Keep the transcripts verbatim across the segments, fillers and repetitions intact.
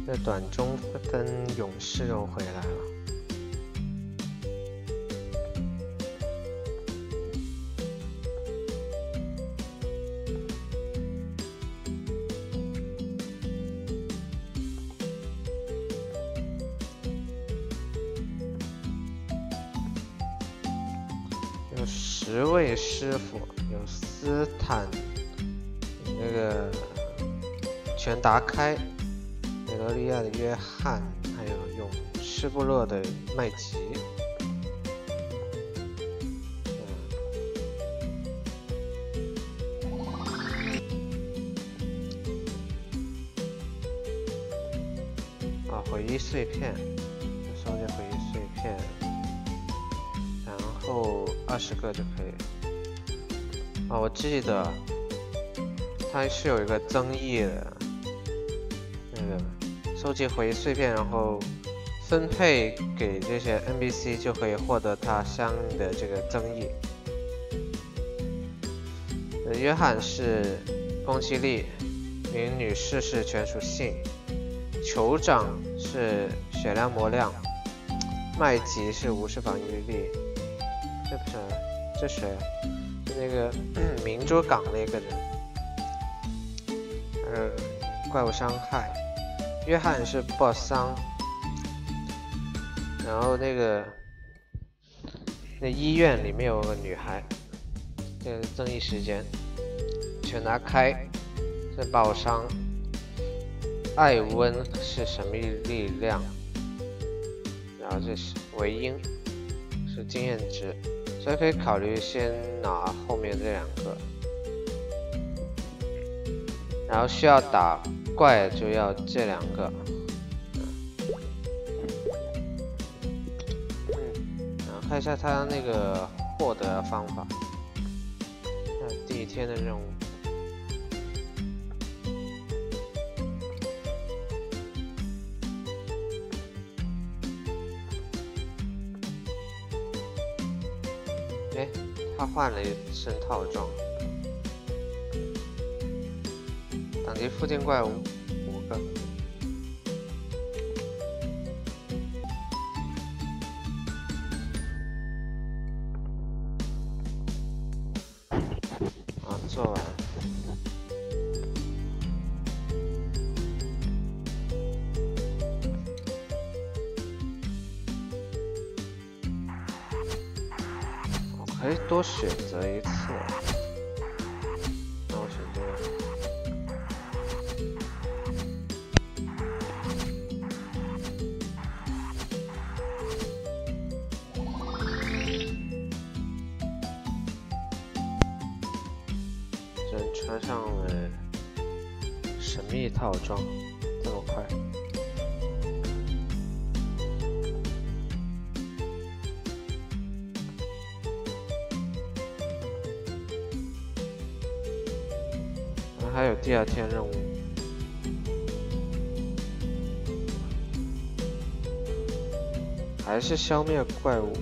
这短中分勇士又回来了。有十位师傅，有斯坦，有那个全达开。美罗利亚的约翰，还有勇士部落的麦吉，嗯、啊，回忆碎片，收集回忆碎片，然后二十个就可以。啊，我记得它是有一个增益的。那个收集回忆碎片，然后分配给这些 N P C 就可以获得它相应的这个增益。约翰是攻击力，名女士是全属性，酋长是血量魔量，麦吉是无视防御力。这不是这谁？是那个明珠港那个人。呃，怪物伤害。约翰是爆伤，然后那个那医院里面有个女孩，这个增益时间，全拿开是爆伤，艾温是神秘力量，然后这是维英是经验值，所以可以考虑先拿后面这两个，然后需要打怪就要这两个，嗯，然后看一下他那个获得方法。看第一天的任务，哎，他换了一身套装。等级附近怪物五个，啊，做完。我可以多选择一次。那我选这个。穿上了神秘套装，这么快？然后还有第二天任务，还是消灭怪物。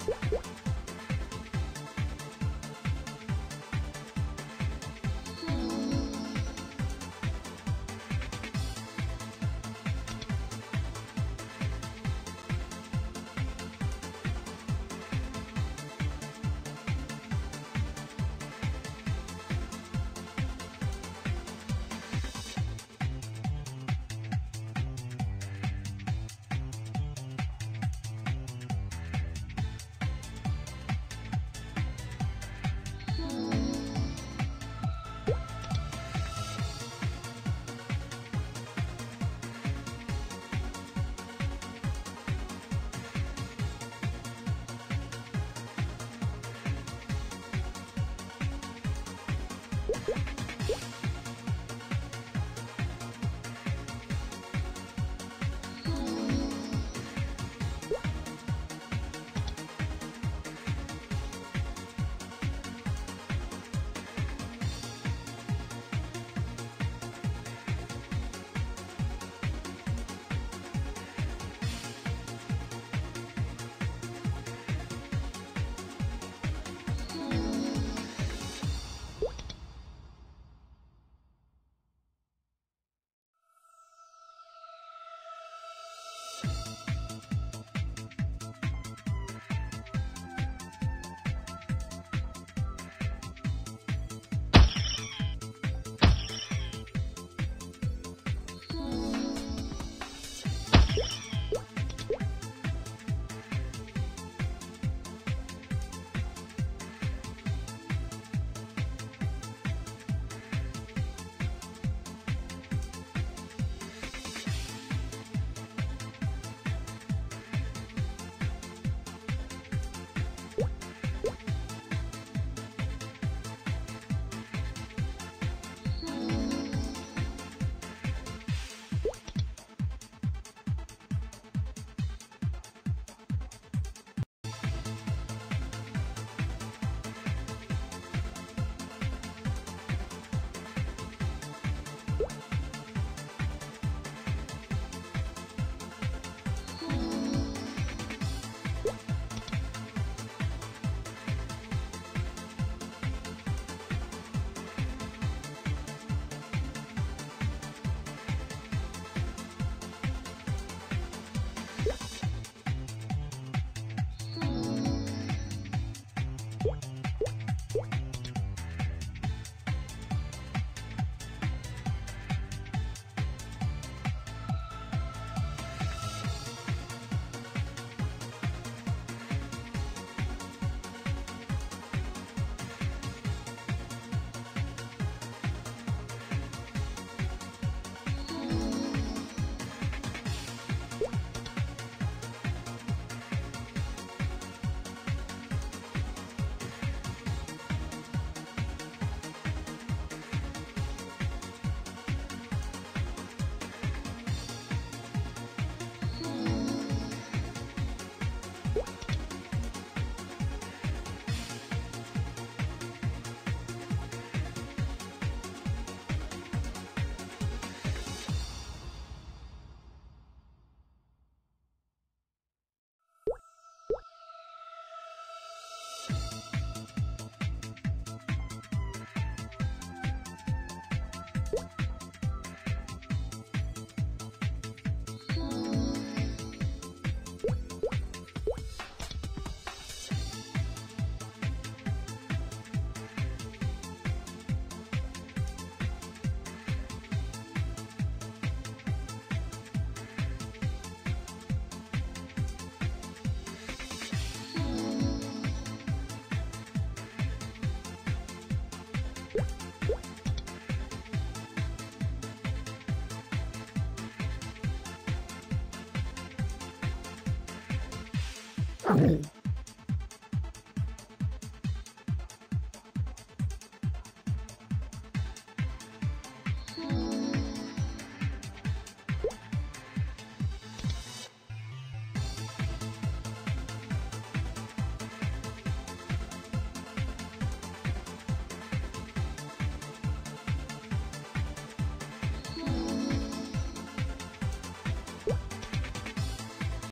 嗯